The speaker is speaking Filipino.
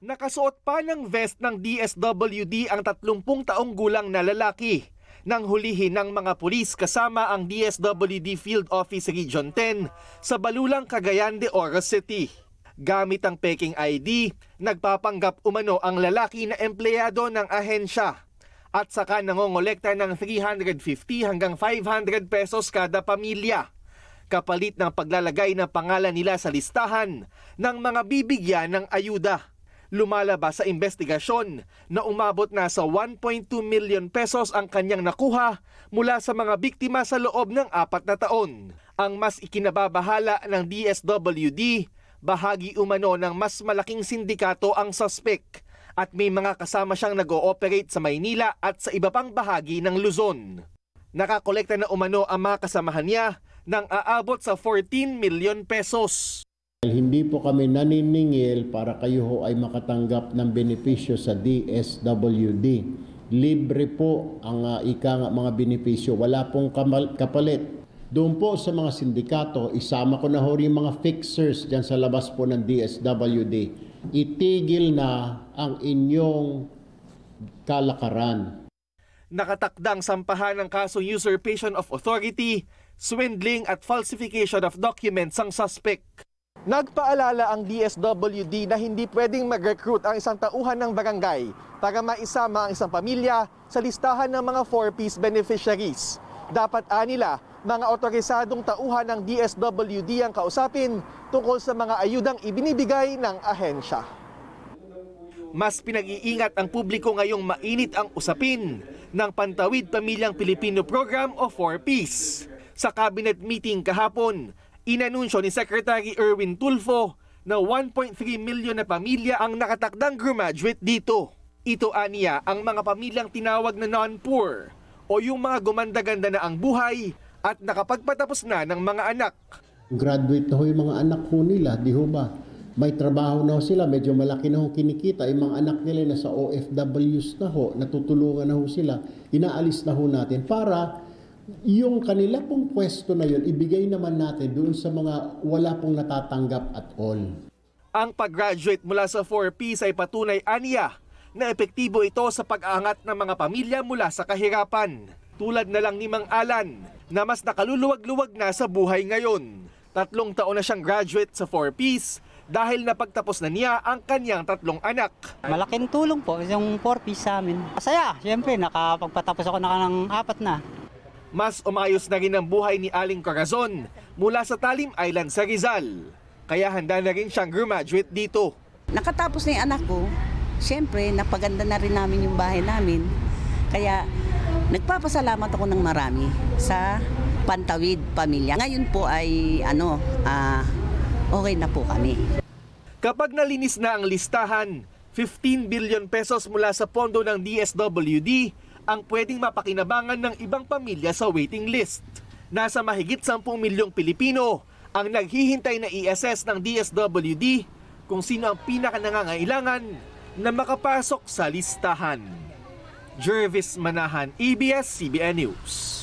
Nakasuot pa ng vest ng DSWD ang 30 taong gulang na lalaki nang hulihin ng mga pulis kasama ang DSWD Field Office Region 10 sa Balulang, Cagayan de Oro City. Gamit ang peking ID, nagpapanggap umano ang lalaki na empleyado ng ahensya at saka nangongolekta ng 350 hanggang 500 pesos kada pamilya, kapalit ng paglalagay ng pangalan nila sa listahan ng mga bibigyan ng ayuda. Lumalabas sa investigasyon na umabot na sa 1.2 million pesos ang kanyang nakuha mula sa mga biktima sa loob ng 4 na taon. Ang mas ikinababahala ng DSWD, bahagi umano ng mas malaking sindikato ang suspek at may mga kasama siyang nag-ooperate sa Maynila at sa iba pang bahagi ng Luzon. Nakakolekta na umano ang mga kasamahan niya ng aabot sa 14 million pesos. Hindi po kami naniningil para kayo ho ay makatanggap ng benepisyo sa DSWD. Libre po ang mga benepisyo. Wala pong kapalit. Doon po sa mga sindikato, isama ko na ho rin mga fixers dyan sa labas po ng DSWD. Itigil na ang inyong kalakaran. Nakatakdang sampahan ng kasong usurpation of authority, swindling at falsification of documents ang suspect. Nagpaalala ang DSWD na hindi pwedeng mag-recruit ang isang tauhan ng barangay para maisama ang isang pamilya sa listahan ng mga 4-piece beneficiaries. Dapat anila, mga otorisadong tauhan ng DSWD ang kausapin tungkol sa mga ayudang ibinibigay ng ahensya. Mas pinag-iingat ang publiko ngayong mainit ang usapin ng Pantawid Pamilyang Pilipino Program o 4-piece. Sa cabinet meeting kahapon, inanunsyo ni Secretary Erwin Tulfo na 1.3 milyon na pamilya ang nakatakdang graduate dito. Ito aniya ang mga pamilyang tinawag na non-poor o yung mga gumanda-ganda na ang buhay at nakapagpatapos na ng mga anak. Graduate na ho yung mga anak ho nila, di ho ba? May trabaho na ho sila, medyo malaki na ho kinikita. Yung mga anak nila na sa OFWs na ho, natutulungan na ho sila, inaalis na ho natin para yung kanila pong pwesto na yun, ibigay naman natin doon sa mga wala pong natatanggap at all. Ang pag-graduate mula sa 4Ps ay patunay aniya na epektibo ito sa pag-aangat ng mga pamilya mula sa kahirapan. Tulad na lang ni Mang Alan na mas nakaluluwag-luwag na sa buhay ngayon. 3 taon na siyang graduate sa 4Ps dahil napagtapos na niya ang kanyang 3 anak. Malaking tulong po yung 4Ps sa amin. Masaya, siyempre nakapagpatapos ako ng 4 na. Mas umayos na rin ang buhay ni Aling Corazon mula sa Talim Island sa Rizal. Kaya handa na rin siyang graduate dito. Nakatapos na yung anak ko, siyempre napaganda na rin namin yung bahay namin. Kaya nagpapasalamat ako ng marami sa Pantawid Pamilya. Ngayon po ay okay na po kami. Kapag nalinis na ang listahan, 15 billion pesos mula sa pondo ng DSWD ang pwedeng mapakinabangan ng ibang pamilya sa waiting list. Nasa mahigit 10 milyong Pilipino ang naghihintay na i-assess ng DSWD kung sino ang pinakanangangailangan na makapasok sa listahan. Jervis Manahan, ABS-CBN News.